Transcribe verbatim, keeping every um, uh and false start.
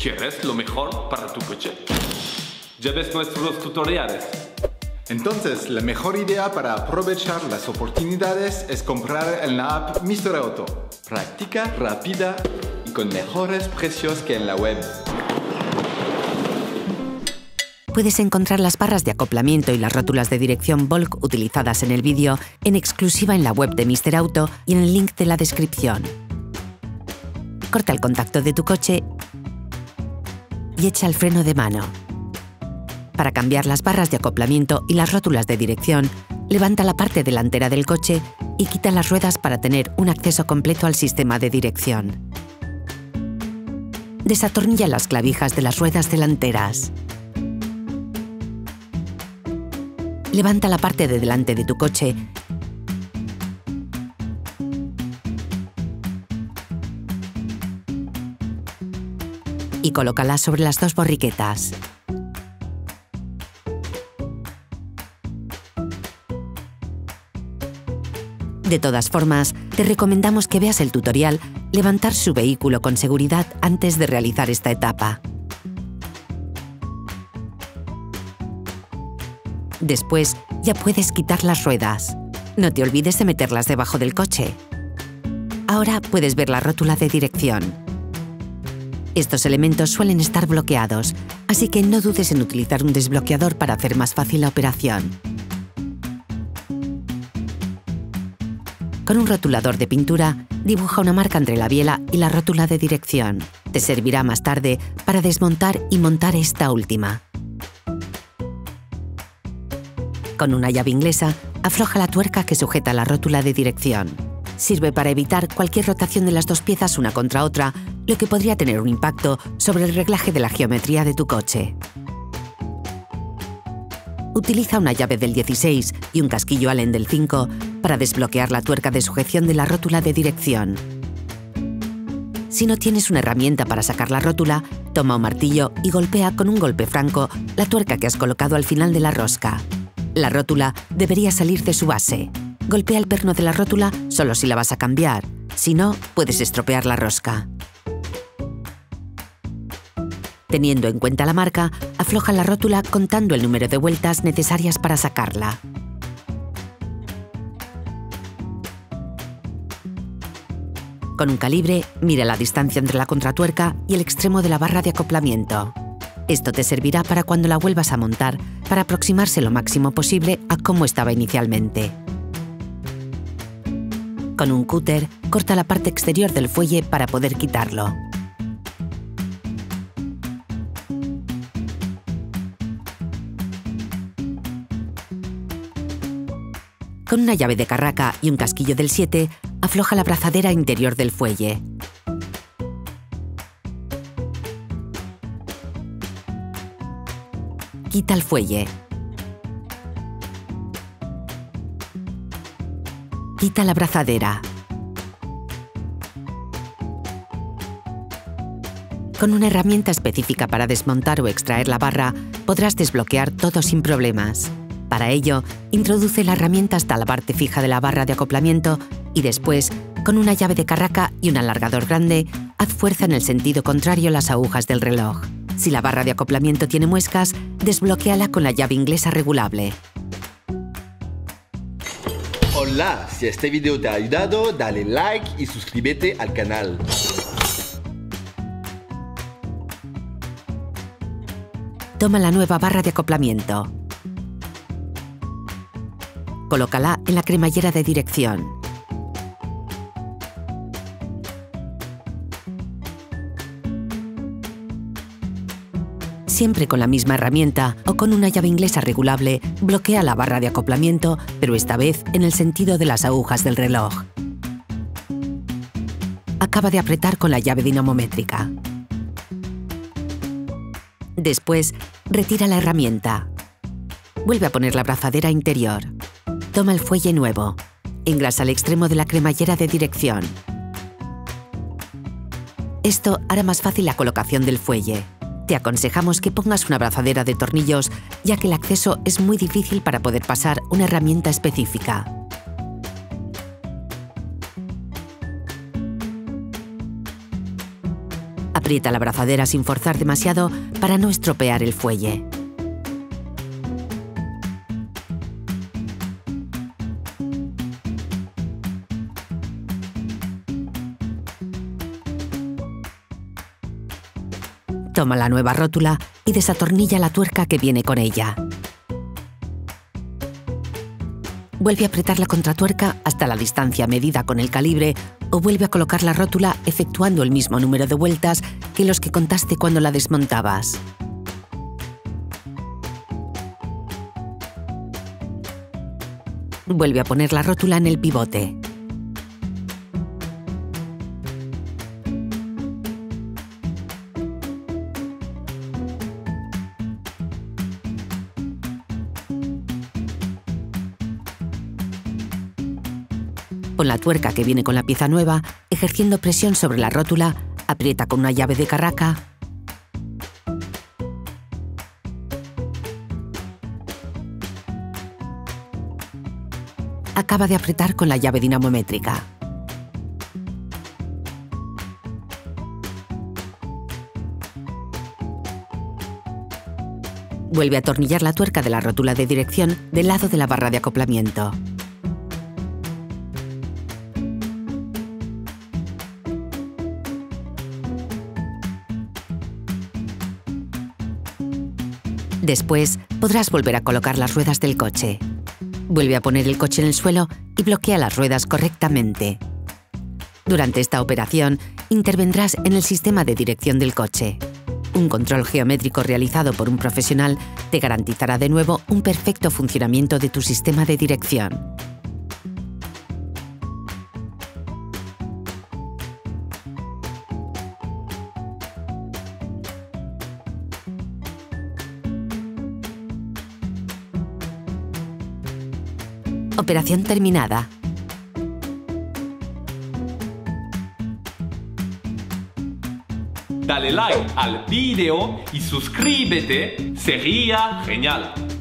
¿Quieres lo mejor para tu coche? Ya ves nuestros tutoriales. Entonces, la mejor idea para aprovechar las oportunidades es comprar en la app míster Auto. Práctica, rápida y con mejores precios que en la web. Puedes encontrar las barras de acoplamiento y las rótulas de dirección Volk utilizadas en el vídeo en exclusiva en la web de míster Auto y en el link de la descripción. Corta el contacto de tu coche y echa el freno de mano. Para cambiar las barras de acoplamiento y las rótulas de dirección, levanta la parte delantera del coche y quita las ruedas para tener un acceso completo al sistema de dirección. Desatornilla las clavijas de las ruedas delanteras. Levanta la parte de delante de tu coche y colócala sobre las dos borriquetas. De todas formas, te recomendamos que veas el tutorial Levantar su vehículo con seguridad antes de realizar esta etapa. Después, ya puedes quitar las ruedas. No te olvides de meterlas debajo del coche. Ahora puedes ver la rótula de dirección. Estos elementos suelen estar bloqueados, así que no dudes en utilizar un desbloqueador para hacer más fácil la operación. Con un rotulador de pintura, dibuja una marca entre la biela y la rótula de dirección. Te servirá más tarde para desmontar y montar esta última. Con una llave inglesa, afloja la tuerca que sujeta la rótula de dirección. Sirve para evitar cualquier rotación de las dos piezas una contra otra, lo que podría tener un impacto sobre el reglaje de la geometría de tu coche. Utiliza una llave del dieciséis y un casquillo Allen del cinco para desbloquear la tuerca de sujeción de la rótula de dirección. Si no tienes una herramienta para sacar la rótula, toma un martillo y golpea con un golpe franco la tuerca que has colocado al final de la rosca. La rótula debería salir de su base. Golpea el perno de la rótula solo si la vas a cambiar. Si no, puedes estropear la rosca. Teniendo en cuenta la marca, afloja la rótula contando el número de vueltas necesarias para sacarla. Con un calibre, mira la distancia entre la contratuerca y el extremo de la barra de acoplamiento. Esto te servirá para cuando la vuelvas a montar, para aproximarse lo máximo posible a cómo estaba inicialmente. Con un cúter, corta la parte exterior del fuelle para poder quitarlo. Con una llave de carraca y un casquillo del siete, afloja la abrazadera interior del fuelle. Quita el fuelle. Quita la abrazadera. Con una herramienta específica para desmontar o extraer la barra, podrás desbloquear todo sin problemas. Para ello, introduce la herramienta hasta la parte fija de la barra de acoplamiento y después, con una llave de carraca y un alargador grande, haz fuerza en el sentido contrario a las agujas del reloj. Si la barra de acoplamiento tiene muescas, desbloquéala con la llave inglesa regulable. Hola, si este video te ha ayudado, dale like y suscríbete al canal. Toma la nueva barra de acoplamiento. Colócala en la cremallera de dirección. Siempre con la misma herramienta o con una llave inglesa regulable, bloquea la barra de acoplamiento, pero esta vez en el sentido de las agujas del reloj. Acaba de apretar con la llave dinamométrica. Después, retira la herramienta. Vuelve a poner la abrazadera interior. Toma el fuelle nuevo. Engrasa el extremo de la cremallera de dirección. Esto hará más fácil la colocación del fuelle. Te aconsejamos que pongas una abrazadera de tornillos, ya que el acceso es muy difícil para poder pasar una herramienta específica. Aprieta la abrazadera sin forzar demasiado para no estropear el fuelle. Toma la nueva rótula y desatornilla la tuerca que viene con ella. Vuelve a apretar la contratuerca hasta la distancia medida con el calibre o vuelve a colocar la rótula efectuando el mismo número de vueltas que los que contaste cuando la desmontabas. Vuelve a poner la rótula en el pivote. Con la tuerca que viene con la pieza nueva, ejerciendo presión sobre la rótula, aprieta con una llave de carraca acaba de apretar con la llave dinamométrica. Vuelve a atornillar la tuerca de la rótula de dirección del lado de la barra de acoplamiento. Después, podrás volver a colocar las ruedas del coche. Vuelve a poner el coche en el suelo y bloquea las ruedas correctamente. Durante esta operación, intervendrás en el sistema de dirección del coche. Un control geométrico realizado por un profesional te garantizará de nuevo un perfecto funcionamiento de tu sistema de dirección. Operación terminada. Dale like al video y suscríbete, sería genial.